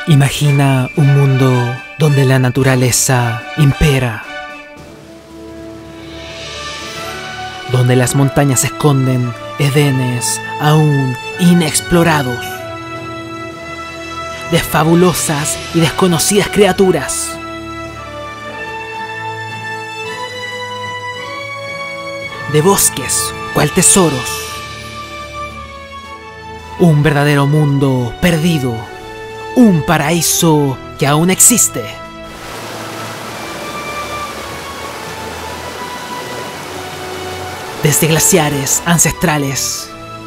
Imagina un mundo donde la naturaleza impera, donde las montañas esconden edenes aún inexplorados, de fabulosas y desconocidas criaturas. De bosques cual tesoros. Un verdadero mundo perdido. Un paraíso que aún existe. Desde glaciares ancestrales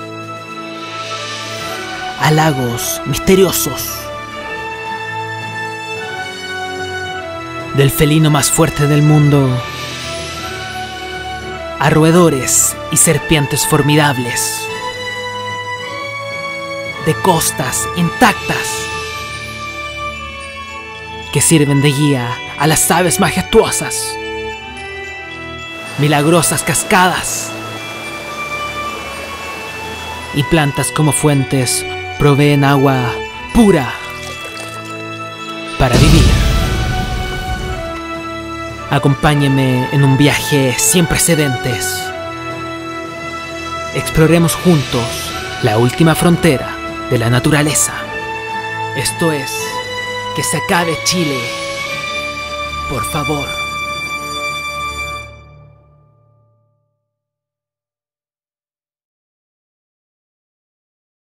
a lagos misteriosos. Del felino más fuerte del mundo a roedores y serpientes formidables. De costas intactas que sirven de guía a las aves majestuosas. Milagrosas cascadas y plantas como fuentes proveen agua pura para vivir. Acompáñeme en un viaje sin precedentes. Exploremos juntos la última frontera de la naturaleza. Esto es, que se acabe Chile, por favor.